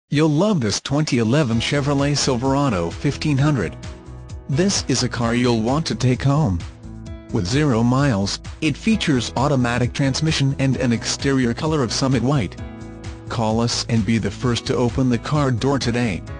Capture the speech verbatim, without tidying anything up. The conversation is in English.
You'll love this twenty eleven Chevrolet Silverado fifteen hundred. This is a car you'll want to take home. With zero miles, it features automatic transmission and an exterior color of Summit White. Call us and be the first to open the car door today.